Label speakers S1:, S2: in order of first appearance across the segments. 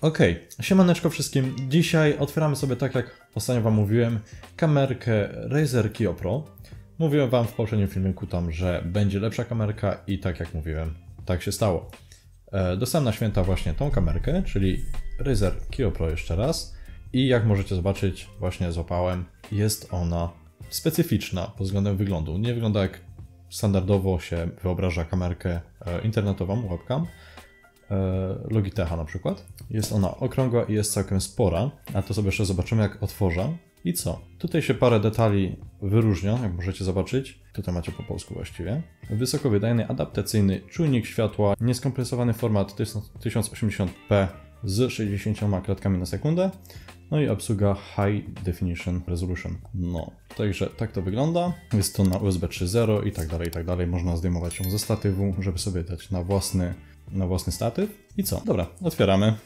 S1: Siemaneczko wszystkim. Dzisiaj otwieramy sobie, tak jak ostatnio wam mówiłem, kamerkę Razer Kiyo Pro. Mówiłem wam w poprzednim filmiku tam, że będzie lepsza kamerka i tak jak mówiłem, tak się stało. Dostałem na święta właśnie tą kamerkę, czyli Razer Kiyo Pro jeszcze raz. I jak możecie zobaczyć, właśnie złapałem, jest ona specyficzna pod względem wyglądu. Nie wygląda jak standardowo się wyobraża kamerkę internetową, webcam. Logitecha na przykład. Jest ona okrągła i jest całkiem spora, a to sobie jeszcze zobaczymy jak otworzę. I co? Tutaj się parę detali wyróżnia, jak możecie zobaczyć. Tutaj macie po polsku właściwie. Wysokowydajny, adaptacyjny czujnik światła, nieskompresowany format 1080p z 60 klatkami na sekundę. No i obsługa High Definition Resolution. No, także tak to wygląda. Jest to na USB 3.0 i tak dalej. Można zdejmować ją ze statywu, żeby sobie dać na własny statyw. I co? Dobra, otwieramy.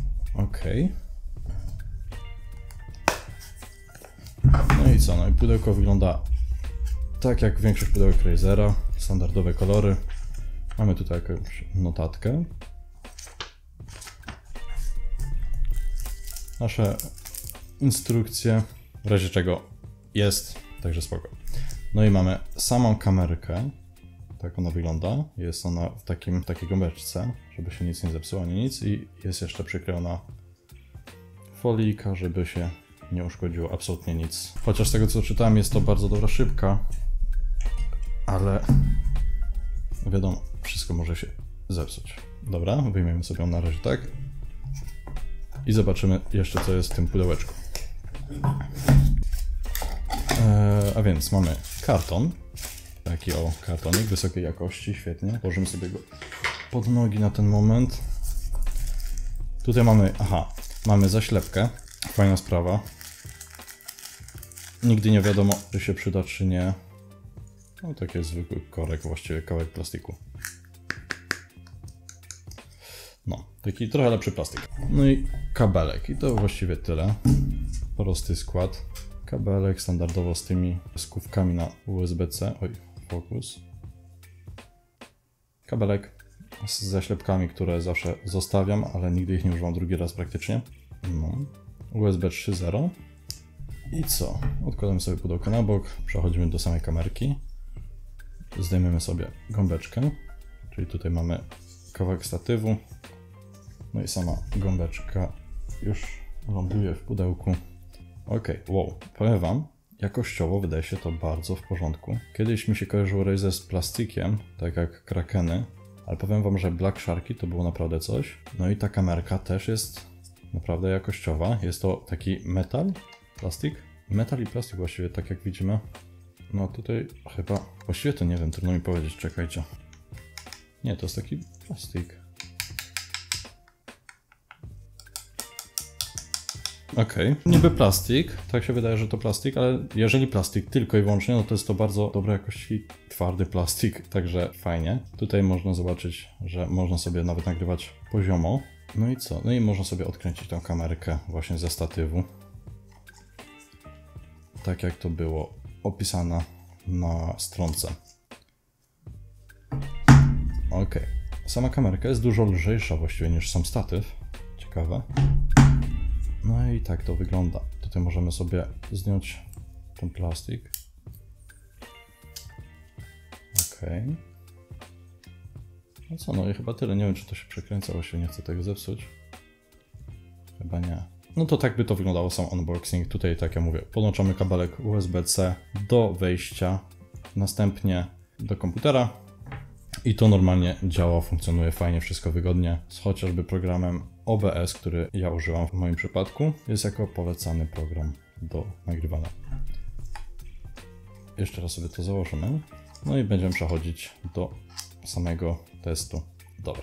S1: No i co? No i pudełko wygląda tak jak większość pudełek Razera. Standardowe kolory. Mamy tutaj jakąś notatkę. Nasze instrukcje, w razie czego jest, także spoko. No i mamy samą kamerkę. Tak ona wygląda. Jest ona w takiej gąbeczce, żeby się nic nie zepsuło, ani nic. I jest jeszcze przyklejona folijka, żeby się nie uszkodziło absolutnie nic. Chociaż z tego co czytałem, jest to bardzo dobra szybka, ale wiadomo, wszystko może się zepsuć. Dobra, wyjmiemy sobie ją na razie tak. I zobaczymy jeszcze co jest w tym pudełeczku. A więc mamy karton. Taki kartonik wysokiej jakości, świetnie. Położymy sobie go pod nogi na ten moment. Tutaj mamy zaślepkę. Fajna sprawa. Nigdy nie wiadomo, czy się przyda, czy nie. No taki zwykły korek, właściwie kawałek plastiku. No, taki trochę lepszy plastik. No i kabelek. I to właściwie tyle. Prosty skład. Kabelek standardowo z tymi skówkami na USB-C. Oj, fokus. Kabelek z zaślepkami, które zawsze zostawiam, ale nigdy ich nie używam drugi raz praktycznie. No. USB 3.0. I co? Odkładamy sobie pudełko na bok, przechodzimy do samej kamerki. Zdejmiemy sobie gąbeczkę, czyli tutaj mamy kawałek statywu. No i sama gąbeczka już ląduje w pudełku. Wow, powiem wam, jakościowo wydaje się to bardzo w porządku. Kiedyś mi się kojarzyło Razer z plastikiem, tak jak Krakeny, ale powiem wam, że Black Sharki to było naprawdę coś. No i ta kamerka też jest naprawdę jakościowa. Jest to taki metal, plastik. Metal i plastik właściwie, tak jak widzimy. No tutaj chyba, właściwie to nie wiem, trudno mi powiedzieć, czekajcie. Nie, to jest taki plastik. Niby plastik, tak się wydaje, że to plastik, ale jeżeli plastik tylko i wyłącznie, no to jest to bardzo dobrej jakości twardy plastik, także fajnie. Tutaj można zobaczyć, że można sobie nawet nagrywać poziomo. No i co? No i można sobie odkręcić tą kamerkę właśnie ze statywu. Tak jak to było opisane na stronce. Sama kamerka jest dużo lżejsza właściwie niż sam statyw. Ciekawe. No i tak to wygląda. Tutaj możemy sobie zdjąć ten plastik. No co, no i chyba tyle. Nie wiem, czy to się przekręca, właściwie nie chcę tego zepsuć. Chyba nie. No to tak by to wyglądało sam unboxing. Tutaj, tak jak mówię, podłączamy kabelek USB-C do wejścia, następnie do komputera. I to normalnie działa, funkcjonuje fajnie, wszystko wygodnie, z chociażby programem OBS, który ja używam w moim przypadku, jest jako polecany program do nagrywania. Jeszcze raz sobie to założymy, no i będziemy przechodzić do samego testu. Dobra.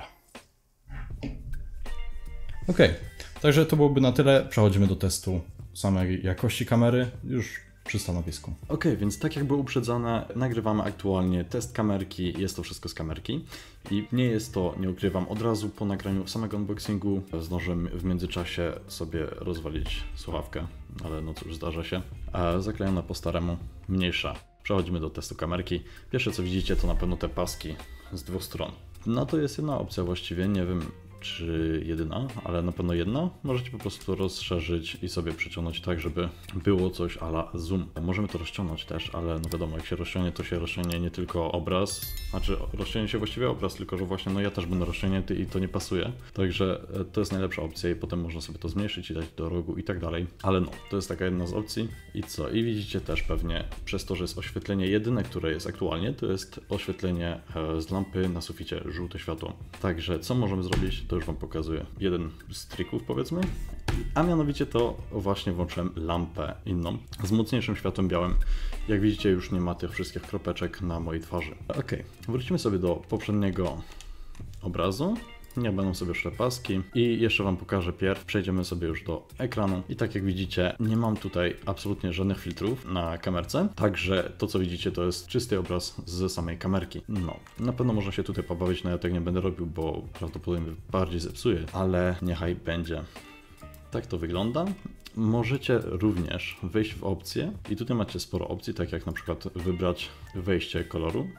S1: Także to byłoby na tyle, przechodzimy do testu samej jakości kamery, już przy stanowisku. Więc tak jak było uprzedzane, nagrywamy aktualnie test kamerki, jest to wszystko z kamerki i nie jest to, nie ukrywam, od razu po nagraniu samego unboxingu zdążę w międzyczasie sobie rozwalić słuchawkę, ale no cóż, zdarza się. Zaklejona po staremu, mniejsza. Przechodzimy do testu kamerki. Pierwsze co widzicie to na pewno te paski z dwóch stron. No to jest jedna opcja właściwie, nie wiem czy jedyna, ale na pewno jedna. Możecie po prostu rozszerzyć i sobie przeciągnąć tak, żeby było coś a la zoom. Możemy to rozciągnąć też, ale no wiadomo, jak się rozciągnie, to się rozciągnie nie tylko obraz, znaczy rozciągnie się właściwie obraz, tylko że właśnie no ja też będę rozciągnięty i to nie pasuje. Także to jest najlepsza opcja i potem można sobie to zmniejszyć i dać do rogu i tak dalej. Ale no, to jest taka jedna z opcji. I co? I widzicie też pewnie, przez to, że jest oświetlenie jedyne, które jest aktualnie, to jest oświetlenie z lampy na suficie, żółte światło. Także co możemy zrobić, to już Wam pokazuję. Jeden z trików powiedzmy, a mianowicie to właśnie włączyłem lampę inną z mocniejszym światłem białym. Jak widzicie, już nie ma tych wszystkich kropeczek na mojej twarzy. Ok, wrócimy sobie do poprzedniego obrazu. Nie będą sobie już te paski i jeszcze Wam pokażę pierw, przejdziemy sobie już do ekranu i tak jak widzicie, nie mam tutaj absolutnie żadnych filtrów na kamerce, także to co widzicie to jest czysty obraz z samej kamerki. No, na pewno można się tutaj pobawić, no ja tego nie będę robił, bo prawdopodobnie bardziej zepsuję, ale niechaj będzie. Tak to wygląda. Możecie również wejść w opcje i tutaj macie sporo opcji, tak jak na przykład wybrać wejście koloru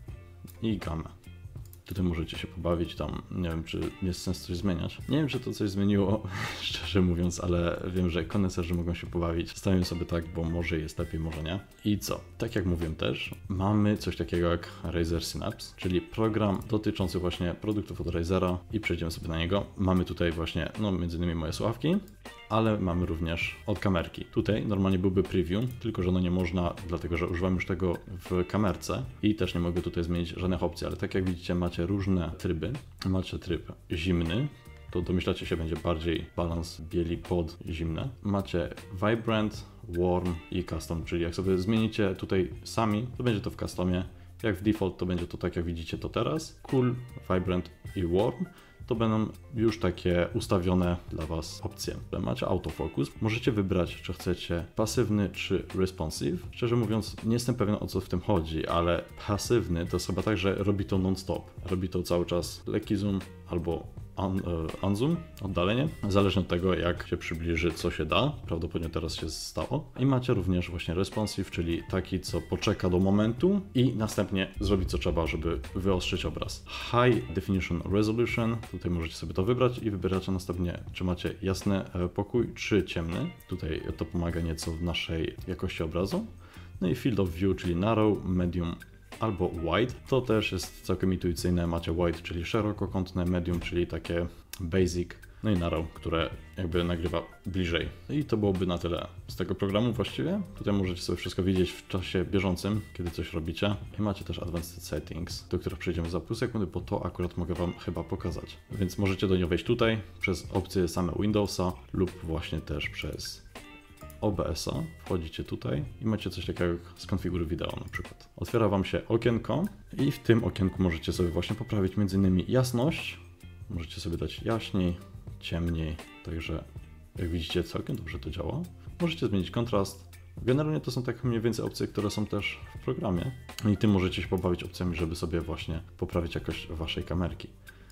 S1: i gamę. Tutaj możecie się pobawić, tam nie wiem, czy jest sens coś zmieniać. Nie wiem, czy to coś zmieniło, szczerze mówiąc, ale wiem, że koneserzy mogą się pobawić. Stawiam sobie tak, bo może jest lepiej, może nie. I co? Tak jak mówiłem też, mamy coś takiego jak Razer Synapse, czyli program dotyczący właśnie produktów od Razera i przejdziemy sobie na niego. Mamy tutaj właśnie, no między innymi moje słuchawki, ale mamy również od kamerki. Tutaj normalnie byłby preview, tylko że no nie można, dlatego że używam już tego w kamerce i też nie mogę tutaj zmienić żadnych opcji, ale tak jak widzicie macie różne tryby. Macie tryb zimny, to domyślacie się będzie bardziej balans bieli pod zimne. Macie Vibrant, Warm i Custom, czyli jak sobie zmienicie tutaj sami, to będzie to w customie. Jak w default to będzie to tak jak widzicie to teraz. Cool, Vibrant i Warm. To będą już takie ustawione dla Was opcje. Macie autofocus. Możecie wybrać, czy chcecie pasywny, czy responsive. Szczerze mówiąc, nie jestem pewien, o co w tym chodzi, ale pasywny to jest chyba tak, że robi to non-stop. Robi to cały czas lekki zoom albo unzoom, oddalenie, zależnie od tego, jak się przybliży, co się da. Prawdopodobnie teraz się stało. I macie również właśnie responsive, czyli taki, co poczeka do momentu i następnie zrobi, co trzeba, żeby wyostrzyć obraz. High Definition Resolution, tutaj możecie sobie to wybrać i wybieracie następnie, czy macie jasny pokój, czy ciemny. Tutaj to pomaga nieco w naszej jakości obrazu. No i Field of View, czyli Narrow, Medium albo Wide. To też jest całkiem intuicyjne. Macie Wide, czyli szerokokątne, Medium, czyli takie basic, no i Narrow, które jakby nagrywa bliżej. I to byłoby na tyle z tego programu właściwie. Tutaj możecie sobie wszystko widzieć w czasie bieżącym, kiedy coś robicie. I macie też Advanced Settings, do których przejdziemy za pół sekundy, bo to akurat mogę Wam chyba pokazać. Więc możecie do niej wejść tutaj przez opcje same Windowsa lub właśnie też przez OBS-a, wchodzicie tutaj i macie coś takiego jak skonfiguruj wideo na przykład. Otwiera Wam się okienko i w tym okienku możecie sobie właśnie poprawić m.in. jasność, możecie sobie dać jaśniej, ciemniej, także jak widzicie całkiem dobrze to działa. Możecie zmienić kontrast. Generalnie to są tak mniej więcej opcje, które są też w programie i tym możecie się pobawić opcjami, żeby sobie właśnie poprawić jakość Waszej kamerki.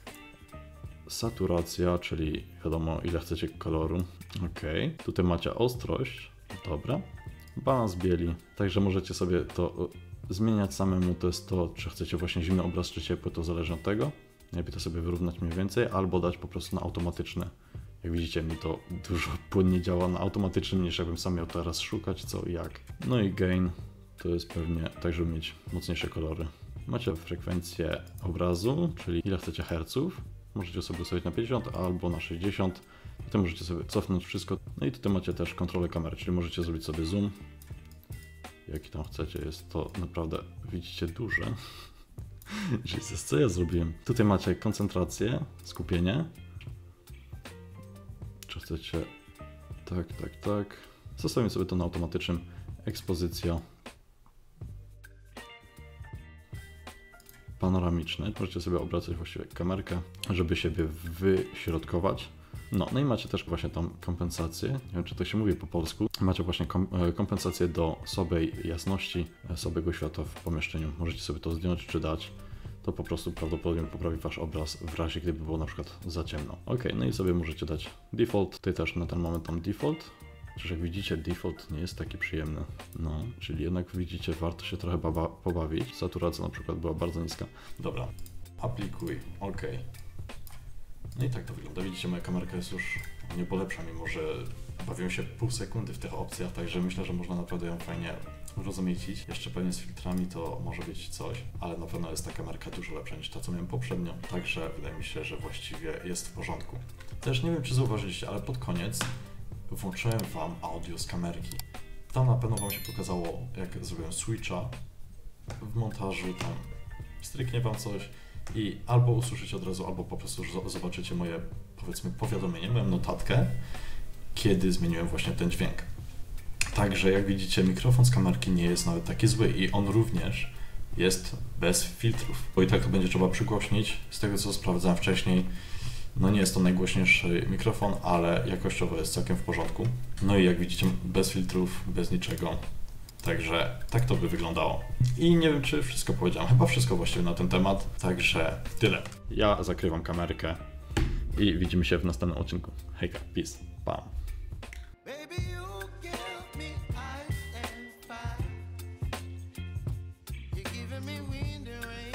S1: Saturacja, czyli wiadomo ile chcecie koloru. Ok, tutaj macie ostrość, dobra. Balans bieli, także możecie sobie to zmieniać samemu, to jest to, czy chcecie właśnie zimny obraz, czy ciepły, to zależy od tego. Lepiej to sobie wyrównać mniej więcej, albo dać po prostu na automatyczne. Jak widzicie, mi to dużo płynniej działa na automatycznym, niż jakbym sam miał teraz szukać co i jak. No i gain, to jest pewnie tak, żeby mieć mocniejsze kolory. Macie frekwencję obrazu, czyli ile chcecie herców. Możecie sobie ustawić na 50 albo na 60. Tutaj możecie sobie cofnąć wszystko. No i tutaj macie też kontrolę kamery, czyli możecie zrobić sobie zoom. Jaki tam chcecie, jest to naprawdę, widzicie, duże. Jesus, co ja zrobiłem? Tutaj macie koncentrację, skupienie. Czy chcecie... Tak. Zostawimy sobie to na automatycznym. Ekspozycja. Panoramiczny. Możecie sobie obracać właściwie kamerkę, żeby siebie wyśrodkować. No i macie też właśnie tą kompensację, nie wiem czy to się mówi po polsku, macie właśnie kompensację do słabej jasności, słabego światła w pomieszczeniu. Możecie sobie to zdjąć czy dać, to po prostu prawdopodobnie poprawi Wasz obraz w razie gdyby było na przykład za ciemno. Ok, no i sobie możecie dać default, tutaj też na ten moment tam default. Chociaż jak widzicie, default nie jest taki przyjemny. No, czyli jednak widzicie, warto się trochę pobawić. Saturacja na przykład była bardzo niska. Dobra, aplikuj, ok. No i tak to wygląda. Widzicie, moja kamerka jest już niebo lepsza, mimo że bawię się pół sekundy w tych opcjach, także myślę, że można naprawdę ją fajnie urozmaicić. Jeszcze pewnie z filtrami to może być coś, ale na pewno jest ta kamerka dużo lepsza niż ta, co miałem poprzednio, także wydaje mi się, że właściwie jest w porządku. Też nie wiem, czy zauważyliście, ale pod koniec włączyłem Wam audio z kamerki. Tam na pewno Wam się pokazało, jak zrobiłem switcha w montażu, tam stryknie Wam coś i albo usłyszycie od razu, albo po prostu zobaczycie moje, powiedzmy, powiadomienie, moją notatkę, kiedy zmieniłem właśnie ten dźwięk. Także jak widzicie, mikrofon z kamerki nie jest nawet taki zły i on również jest bez filtrów, bo i tak to będzie trzeba przygłośnić. Z tego, co sprawdzałem wcześniej, no nie jest to najgłośniejszy mikrofon, ale jakościowo jest całkiem w porządku. No i jak widzicie, bez filtrów, bez niczego. Także tak to by wyglądało. I nie wiem, czy wszystko powiedziałem. Chyba wszystko właściwie na ten temat. Także tyle. Ja zakrywam kamerkę i widzimy się w następnym odcinku. Hejka, peace, pam.
S2: Me wind and rain.